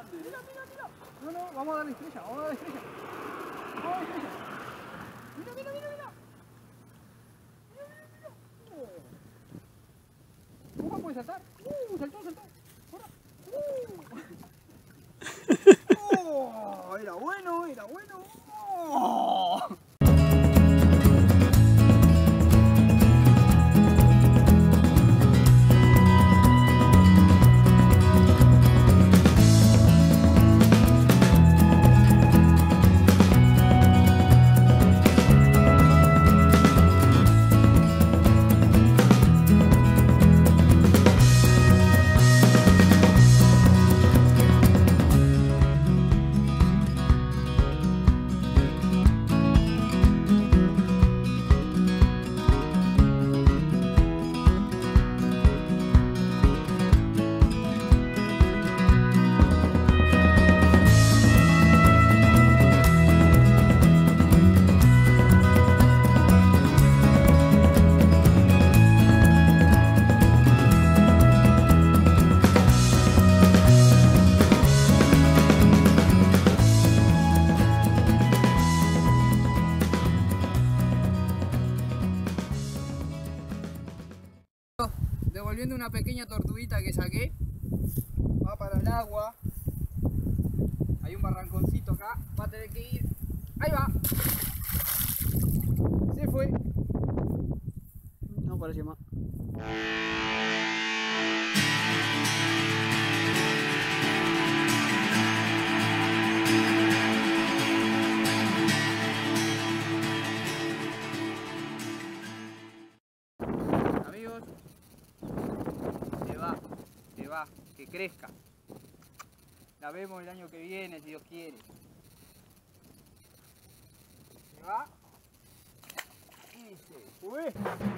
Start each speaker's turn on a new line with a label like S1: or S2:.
S1: Mira, mira, mira. No, no, vamos a darle estrella, vamos a darle estrella. Vamos a darle estrella. Mira, mira, mira, mira. Mira, mira, mira. ¿Cómo puede saltar? Saltó, saltó. Oh, era bueno, era bueno. Oh. Devolviendo una pequeña tortuguita que saqué, va para el agua. Hay un barranconcito acá, va a tener que ir. Ahí va. Se fue. No apareció más. Amigos, se va, que crezca. La vemos el año que viene, si Dios quiere. Se va y se fue.